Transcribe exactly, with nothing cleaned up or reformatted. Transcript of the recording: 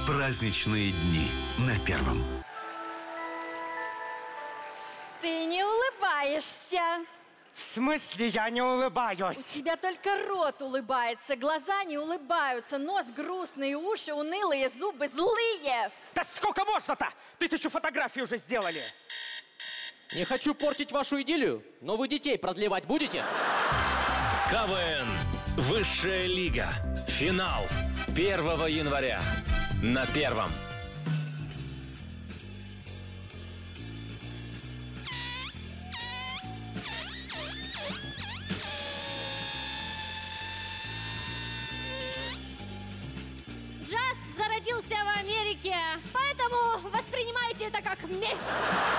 Праздничные дни на Первом. Ты не улыбаешься. В смысле я не улыбаюсь? У тебя только рот улыбается, глаза не улыбаются, нос грустный, уши унылые, зубы злые. Да сколько можно-то? Тысячу фотографий уже сделали. Не хочу портить вашу идиллию, но вы детей продлевать будете? КВН. Высшая лига. Финал. первого января. На Первом. Джаз зародился в Америке, поэтому воспринимайте это как месть.